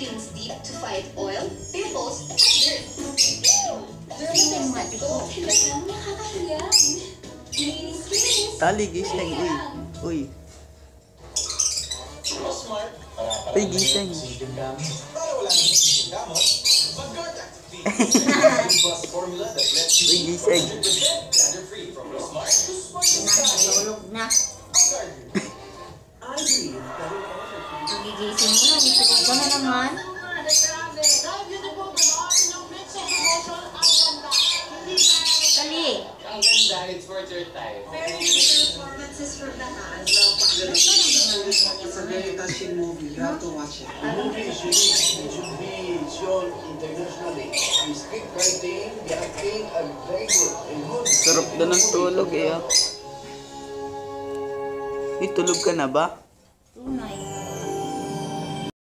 ingredients deep to fight oil, pimples, and dirt. Dermatexpecto, talagang nakakahiya. Linis. Tali, gising. Uy. Uy, gising. Uy, gising. Natulog na. Pagigising mo, natulog ka na naman. Dali. Ang ganda, it's worth your time. Very good performances from the cast. It's a very touching movie. You have to watch it. The movie is unique. It should be shown internationally. The script writing, the acting are very good and good. Sarap na ng tulog eh. Uy, tulog ka na ba? Tunay.